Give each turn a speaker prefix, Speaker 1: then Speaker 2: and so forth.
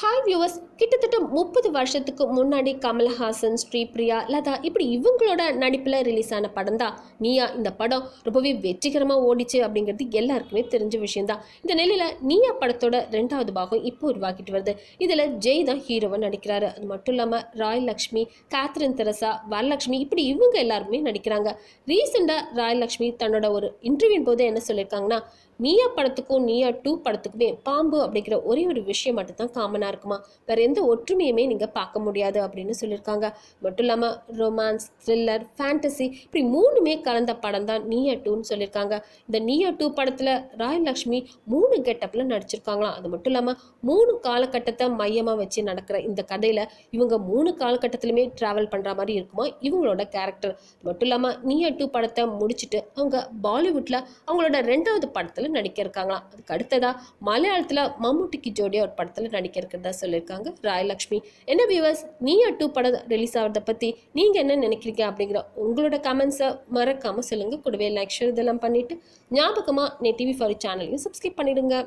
Speaker 1: Hi viewers, கிட்டத்தட்ட 30 வருஷத்துக்கு முன்னாடி கமல்ஹாசன், ஸ்ரீப்ரியா, லதா இப்படி இவங்களோட நடிப்பில் ரிலீஸ் ஆன படம் தான் நீயா. இந்த படம் ரொம்பவே வெற்றிகரமாக ஓடிச்சு அப்படிங்கிறது எல்லாருக்குமே தெரிஞ்ச விஷயம்தான். இந்த நிலையில் நீயா படத்தோட 2வது பாகம் இப்போ உருவாக்கிட்டு வருது. இதில் ஜெய் தான் ஹீரோவை நடிக்கிறாரு. அது மட்டும் இல்லாமல் ராய் லக்ஷ்மி, கேத்ரின் தெரசா, வரலக்ஷ்மி இப்படி இவங்க எல்லாருமே நடிக்கிறாங்க. ரீசெண்டாக ராய் லக்ஷ்மி தன்னோட ஒரு இன்டர்வியூன் போது என்ன சொல்லியிருக்காங்கன்னா, நீயா படத்துக்கும் நீயா 2 படத்துக்குமே பாம்பு அப்படிங்கிற ஒரே ஒரு விஷயம் மட்டும்தான் காமனாக இருக்குமா, வேற எந்த ஒற்றுமையுமே நீங்கள் பார்க்க முடியாது அப்படின்னு சொல்லியிருக்காங்க. மட்டும் இல்லாமல் ரொமான்ஸ், த்ரில்லர், ஃபேண்டசி இப்படி 3மே கலந்த படம் தான் நீயா 2ன்னு சொல்லியிருக்காங்க. இந்த நீயா 2 படத்தில் ராய் லக்ஷ்மி 3 கெட்டப்பில் நடிச்சிருக்காங்களாம். அது மட்டும் இல்லாமல் 3 காலகட்டத்தை மையமாக வச்சு நடக்கிற இந்த கதையில் இவங்க 3 காலகட்டத்திலுமே ட்ராவல் பண்ணுற மாதிரி இருக்குமா இவங்களோட கேரக்டர். மட்டும் இல்லாமல் நீயா 2 படத்தை முடிச்சுட்டு அவங்க பாலிவுட்டில் அவங்களோட 2வது படத்தில் நடிக்க இருக்காங்களாம். அதுக்கு அடுத்ததா மலையாளத்தில் மம்முட்டிக்கு ஜோடியா ஒரு படத்தில் நடிக்க இருக்கிறதா சொல்லியிருக்காங்க ராய் லக்ஷ்மி. என்ன வியூவர்ஸ், நீயா 2 படம் ரிலீஸ் ஆகிறத பற்றி நீங்கள் என்ன நினைக்கிறீங்க அப்படிங்கிற உங்களோட கமெண்ட்ஸை மறக்காமல் சொல்லுங்கள். கூடவே லைக், ஷேர் இதெல்லாம் பண்ணிவிட்டு ஞாபகமாக நெட் டிவி ஃபார் சேனலையும் சப்ஸ்கிரைப் பண்ணிடுங்க.